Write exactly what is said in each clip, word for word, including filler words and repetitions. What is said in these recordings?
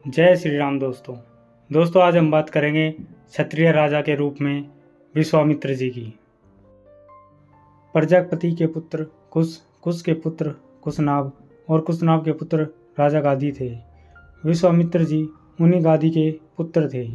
जय श्री राम दोस्तों दोस्तों आज हम बात करेंगे क्षत्रिय राजा के रूप में विश्वामित्र जी की। प्रजापति के पुत्र कुश, कुश के पुत्र कुशनाभ और कुशनाभ के पुत्र राजा गादी थे। विश्वामित्र जी उन्हीं गादी के पुत्र थे।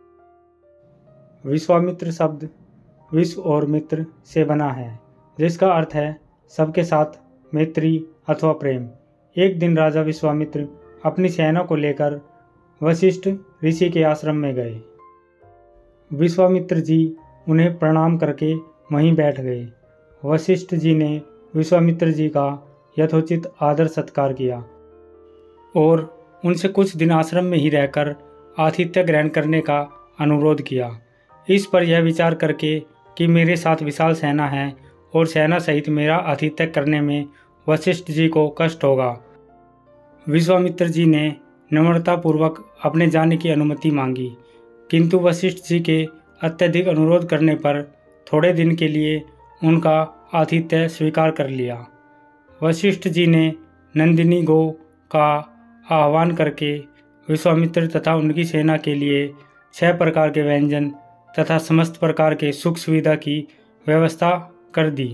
विश्वामित्र शब्द विश्व और मित्र से बना है, जिसका अर्थ है सबके साथ मैत्री अथवा प्रेम। एक दिन राजा विश्वामित्र अपनी सेना को लेकर वशिष्ठ ऋषि के आश्रम में गए। विश्वामित्र जी उन्हें प्रणाम करके वहीं बैठ गए। वशिष्ठ जी ने विश्वामित्र जी का यथोचित आदर सत्कार किया और उनसे कुछ दिन आश्रम में ही रहकर आतिथ्य ग्रहण करने का अनुरोध किया। इस पर यह विचार करके कि मेरे साथ विशाल सेना है और सेना सहित मेरा आतिथ्य करने में वशिष्ठ जी को कष्ट होगा, विश्वामित्र जी ने नम्रतापूर्वक अपने जाने की अनुमति मांगी। किंतु वशिष्ठ जी के अत्यधिक अनुरोध करने पर थोड़े दिन के लिए उनका आतिथ्य स्वीकार कर लिया। वशिष्ठ जी ने नंदिनी गो का आह्वान करके विश्वामित्र तथा उनकी सेना के लिए छह प्रकार के व्यंजन तथा समस्त प्रकार के सुख सुविधा की व्यवस्था कर दी।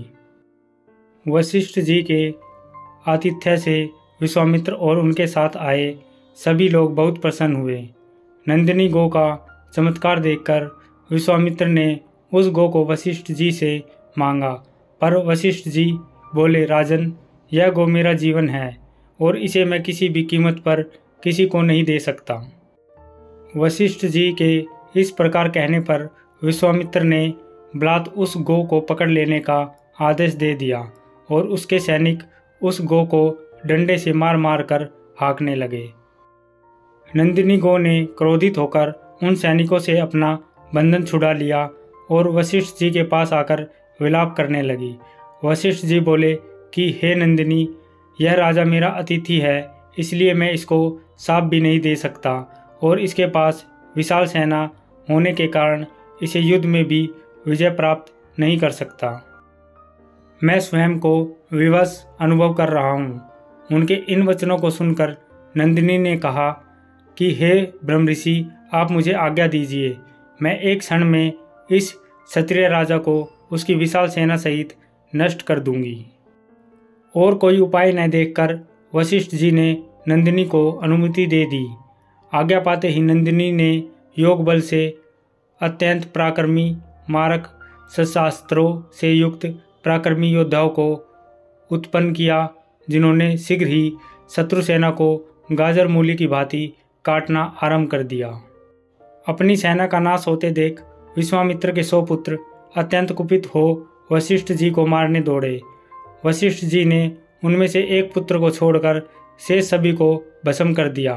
वशिष्ठ जी के आतिथ्य से विश्वामित्र और उनके साथ आए सभी लोग बहुत प्रसन्न हुए। नंदिनी गो का चमत्कार देखकर विश्वामित्र ने उस गो को वशिष्ठ जी से मांगा, पर वशिष्ठ जी बोले, राजन, यह गो मेरा जीवन है और इसे मैं किसी भी कीमत पर किसी को नहीं दे सकता। वशिष्ठ जी के इस प्रकार कहने पर विश्वामित्र ने बलात् उस गो को पकड़ लेने का आदेश दे दिया और उसके सैनिक उस गो को डंडे से मार मार कर हाँकने लगे। नंदिनी गो ने क्रोधित होकर उन सैनिकों से अपना बंधन छुड़ा लिया और वशिष्ठ जी के पास आकर विलाप करने लगी। वशिष्ठ जी बोले कि हे नंदिनी, यह राजा मेरा अतिथि है, इसलिए मैं इसको शाप भी नहीं दे सकता और इसके पास विशाल सेना होने के कारण इसे युद्ध में भी विजय प्राप्त नहीं कर सकता। मैं स्वयं को विवश अनुभव कर रहा हूँ। उनके इन वचनों को सुनकर नंदिनी ने कहा कि हे ब्रह्मऋषि, आप मुझे आज्ञा दीजिए, मैं एक क्षण में इस क्षत्रिय राजा को उसकी विशाल सेना सहित नष्ट कर दूंगी। और कोई उपाय न देखकर वशिष्ठ जी ने नंदिनी को अनुमति दे दी। आज्ञा पाते ही नंदिनी ने योग बल से अत्यंत पराक्रमी मारक शस्त्रास्त्रों से युक्त पराक्रमी योद्धाओं को उत्पन्न किया, जिन्होंने शीघ्र ही शत्रु सेना को गाजर मूली की भांति काटना आरंभ कर दिया। अपनी सेना का नाश होते देख विश्वामित्र के सौ पुत्र अत्यंत कुपित हो वशिष्ठ जी को मारने दौड़े। वशिष्ठ जी ने उनमें से एक पुत्र को छोड़कर शेष सभी को भस्म कर दिया।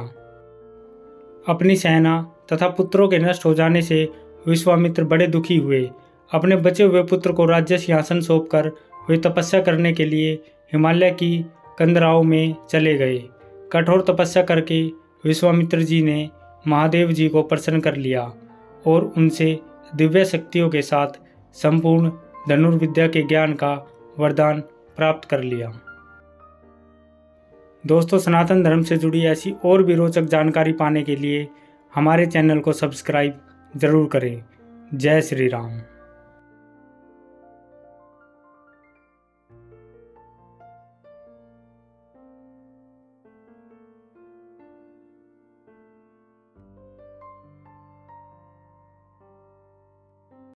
अपनी सेना तथा पुत्रों के नष्ट हो जाने से विश्वामित्र बड़े दुखी हुए। अपने बचे हुए पुत्र को राज्य सिंहासन सौंपकर वे तपस्या करने के लिए हिमालय की कंदराओं में चले गए। कठोर तपस्या करके विश्वामित्र जी ने महादेव जी को प्रसन्न कर लिया और उनसे दिव्य शक्तियों के साथ संपूर्ण धनुर्विद्या के ज्ञान का वरदान प्राप्त कर लिया। दोस्तों, सनातन धर्म से जुड़ी ऐसी और भी रोचक जानकारी पाने के लिए हमारे चैनल को सब्सक्राइब जरूर करें। जय श्री राम।